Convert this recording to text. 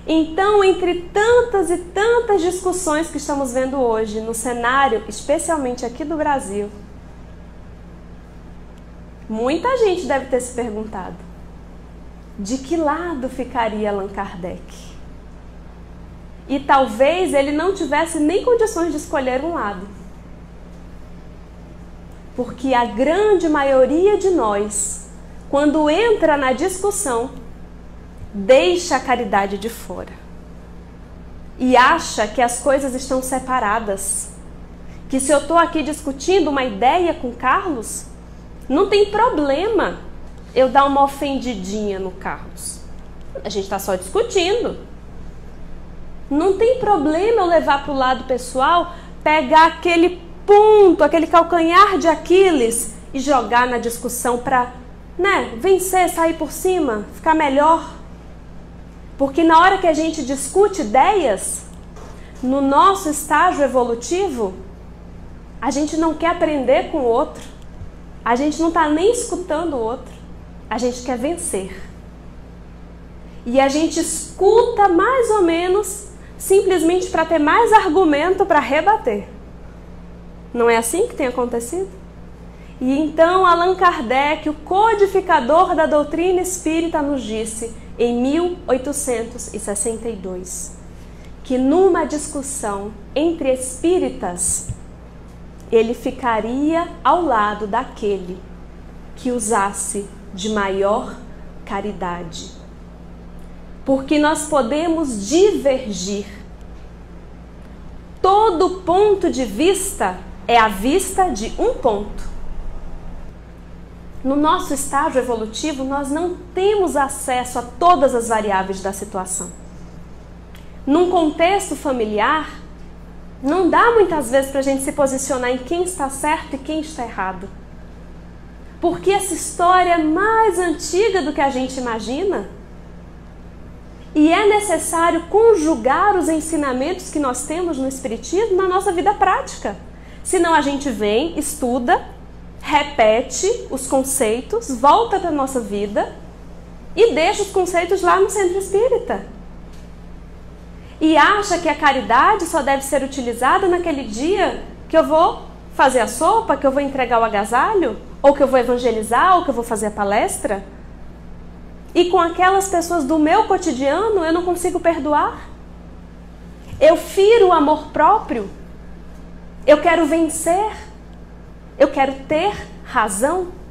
Então, entre tantas e tantas discussões que estamos vendo hoje no cenário, especialmente aqui do Brasil, muita gente deve ter se perguntado: de que lado ficaria Allan Kardec? E talvez ele não tivesse nem condições de escolher um lado. Porque a grande maioria de nós, quando entra na discussão, deixa a caridade de fora. E acha que as coisas estão separadas. Que se eu estou aqui discutindo uma ideia com Carlos, não tem problema eu dar uma ofendidinha no Carlos. A gente está só discutindo. Não tem problema eu levar para o lado pessoal, pegar aquele ponto, aquele calcanhar de Aquiles e jogar na discussão para, vencer, sair por cima, ficar melhor. Porque na hora que a gente discute ideias, no nosso estágio evolutivo, a gente não quer aprender com o outro. A gente não está nem escutando o outro. A gente quer vencer. E a gente escuta mais ou menos simplesmente para ter mais argumento para rebater. Não é assim que tem acontecido? E então Allan Kardec, o codificador da doutrina espírita, nos disse, em 1862, que numa discussão entre espíritas, ele ficaria ao lado daquele que usasse de maior caridade. Porque nós podemos divergir. Todo ponto de vista é a vista de um ponto. No nosso estágio evolutivo, nós não temos acesso a todas as variáveis da situação. Num contexto familiar, não dá muitas vezes para a gente se posicionar em quem está certo e quem está errado. Porque essa história é mais antiga do que a gente imagina. E é necessário conjugar os ensinamentos que nós temos no Espiritismo na nossa vida prática. Senão a gente vem, estuda, repete os conceitos, volta para a nossa vida e deixa os conceitos lá no centro espírita. E acha que a caridade só deve ser utilizada naquele dia que eu vou fazer a sopa, que eu vou entregar o agasalho, ou que eu vou evangelizar, ou que eu vou fazer a palestra. E com aquelas pessoas do meu cotidiano eu não consigo perdoar. Eu firo o amor próprio. Eu quero vencer. Eu quero ter razão.